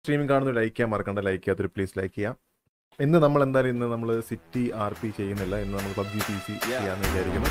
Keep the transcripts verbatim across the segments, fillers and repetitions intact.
Streaming കാണുന്ന like ചെയ്യാൻ മറക്കണ്ട. ലൈക്ക് ചെയ്യാത്തൊരു പ്ലീസ് ലൈക്ക് ചെയ്യാം. ഇന്ന് നമ്മൾ എന്തായാലും ഇന്ന് നമ്മൾ സിറ്റി ആർ പി ചെയ്യുന്നില്ല. ഇന്ന് നമ്മൾ പബ്ജി പി സി ചെയ്യാമെന്ന് വിചാരിക്കുന്നു.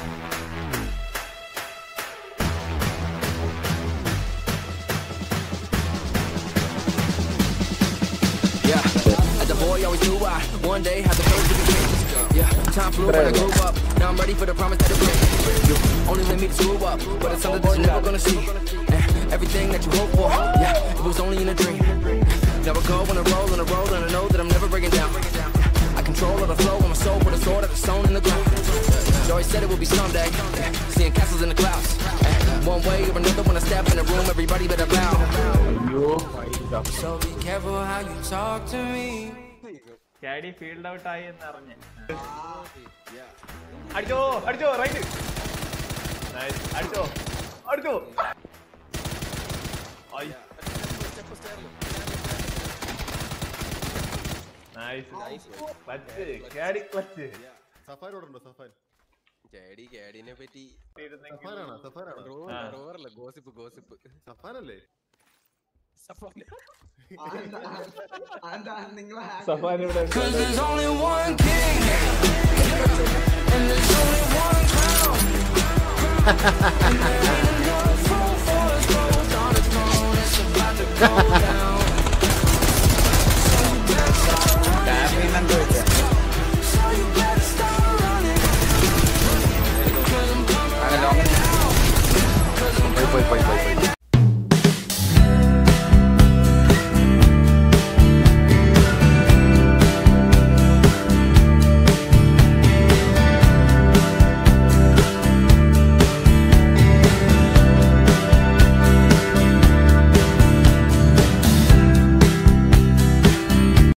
Boy always knew I one day had the courage to be great. Yeah, time flew when I grew up. Now I'm ready for the promise that it brings. You only let me screw up, but it's something that you're never gonna see. And everything that you hope for, yeah, it was only in a dream. Never go on a roll, on a roll, and I know that I'm never breaking down. I control all the flow on my soul with a sword that's sewn in the ground. Joy said it will be someday, seeing castles in the clouds. One way or another, when I step in the room, everybody better bow. So be careful how you talk to me. Caddy field out ആയി എന്ന് അറിഞ്ഞേ. അടിച്ചോ അടിച്ചോ right. Nice അടിച്ചോ അടിച്ചോ. ഐ nice nice. Clutch കാഡി clutch. Safan ഓടുണ്ടോ? സഫാൻ കാഡി കാഡിനെ പറ്റി സഫാനാണോ? സഫാനാണോ? റോവറല്ല, ഗോസിപ്പ് ഗോസിപ്പ്. സഫാനല്ലേ? സഫാൻ സഫാൻ ഇവിടെ. Cause there's only one king and there's only one crown. And there ain't no throne for us both on the throne. It's about to go down.